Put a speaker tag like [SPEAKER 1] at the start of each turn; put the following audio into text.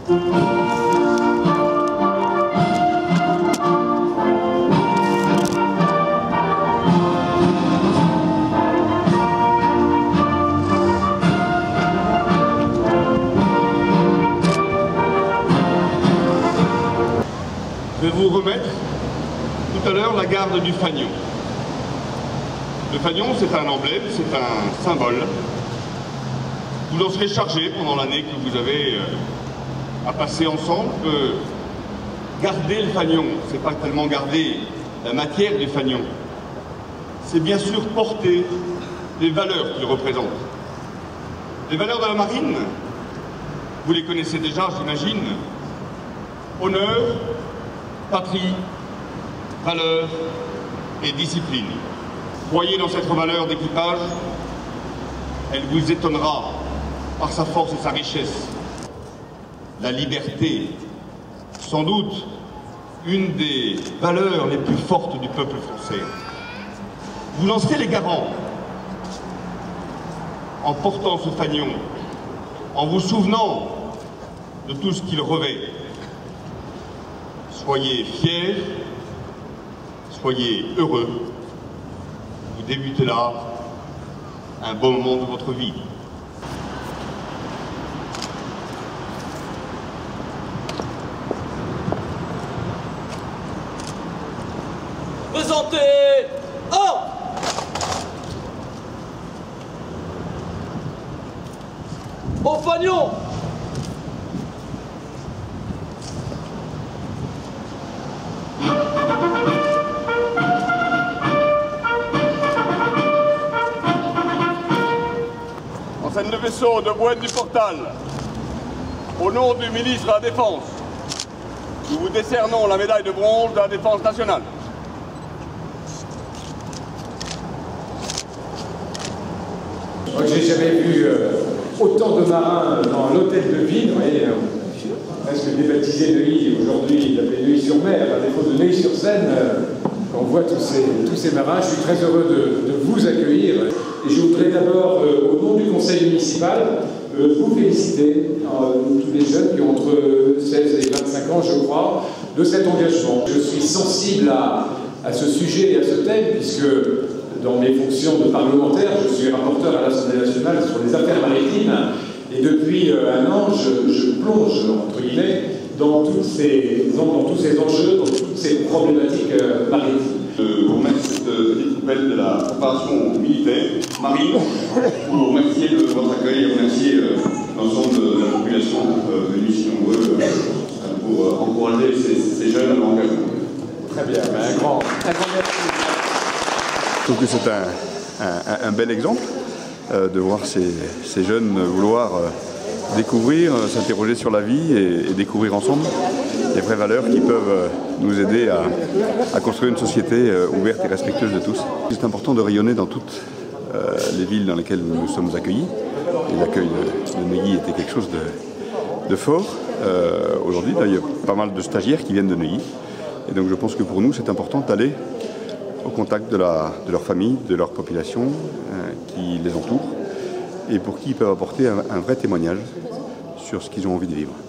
[SPEAKER 1] Je vais vous remettre tout à l'heure la garde du fanion. Le fanion, c'est un emblème, c'est un symbole. Vous en serez chargé pendant l'année que vous avez à passer ensemble. Garder le fanion, c'est pas tellement garder la matière du fanion, c'est bien sûr porter les valeurs qu'il représente. Les valeurs de la marine, vous les connaissez déjà, j'imagine. Honneur, patrie, valeur et discipline. Croyez dans cette valeur d'équipage, elle vous étonnera par sa force et sa richesse. La liberté, sans doute une des valeurs les plus fortes du peuple français. Vous en serez les garants en portant ce fanion, en vous souvenant de tout ce qu'il revêt. Soyez fiers, soyez heureux. Vous débutez là un bon moment de votre vie.
[SPEAKER 2] Présentez au fanion.
[SPEAKER 1] Enseigne de vaisseau de Bouenne du Portal, au nom du ministre de la Défense, nous vous décernons la médaille de bronze de la Défense nationale.
[SPEAKER 3] J'ai jamais vu autant de marins dans l'hôtel de ville, presque débaptisé Neuilly, aujourd'hui il appelé Neuilly-sur-Mer, à défaut de Neuilly-sur-Seine. Quand on voit tous ces marins, je suis très heureux de vous accueillir. Et je voudrais d'abord, au nom du conseil municipal, vous féliciter, tous les jeunes qui ont entre 16 et 25 ans, je crois, de cet engagement. Je suis sensible à ce sujet et à ce thème, puisque dans mes fonctions de parlementaire, je suis rapporteur à l'Assemblée nationale sur les affaires maritimes, et depuis un an, je plonge, entre guillemets, dans tous ces enjeux, dans toutes ces problématiques maritimes.
[SPEAKER 1] Vous remercie cette petite poubelle de la préparation militaire, marine, pour remercier de votre accueil et remercier l'ensemble de la population venue si nombreux pour encourager ces jeunes à l'engagement.
[SPEAKER 3] Très bien, un grand merci.
[SPEAKER 4] Je trouve que c'est un bel exemple de voir ces jeunes vouloir découvrir, s'interroger sur la vie et découvrir ensemble les vraies valeurs qui peuvent nous aider à construire une société ouverte et respectueuse de tous. C'est important de rayonner dans toutes les villes dans lesquelles nous sommes accueillis. Et l'accueil de Neuilly était quelque chose de fort. Aujourd'hui, il y a pas mal de stagiaires qui viennent de Neuilly. Et donc je pense que pour nous, c'est important d'aller au contact de leur famille, de leur population qui les entoure et pour qui ils peuvent apporter un vrai témoignage sur ce qu'ils ont envie de vivre.